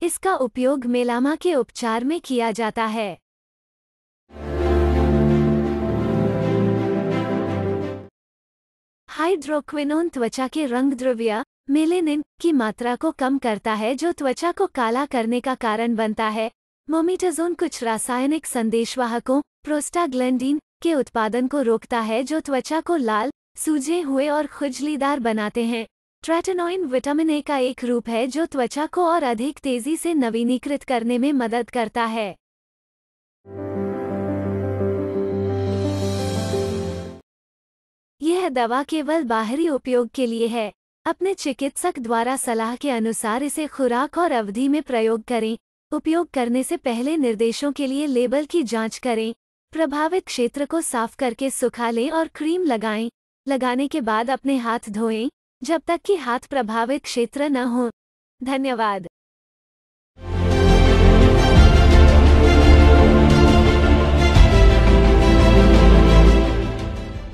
इसका उपयोग मेलामा के उपचार में किया जाता है। हाइड्रोक्विनोन त्वचा के रंग द्रव्य मेलेनिन की मात्रा को कम करता है, जो त्वचा को काला करने का कारण बनता है। मोमेटाजोन कुछ रासायनिक संदेशवाहकों प्रोस्टाग्लैंडिन के उत्पादन को रोकता है, जो त्वचा को लाल, सूजे हुए और खुजलीदार बनाते हैं। ट्रेटेनोइन विटामिन ए का एक रूप है जो त्वचा को और अधिक तेजी से नवीनीकृत करने में मदद करता है। यह दवा केवल बाहरी उपयोग के लिए है। अपने चिकित्सक द्वारा सलाह के अनुसार इसे खुराक और अवधि में प्रयोग करें। उपयोग करने से पहले निर्देशों के लिए लेबल की जांच करें। प्रभावित क्षेत्र को साफ करके सुखा लें और क्रीम लगाएं। लगाने के बाद अपने हाथ धोएं, जब तक कि हाथ प्रभावित क्षेत्र न हो। धन्यवाद।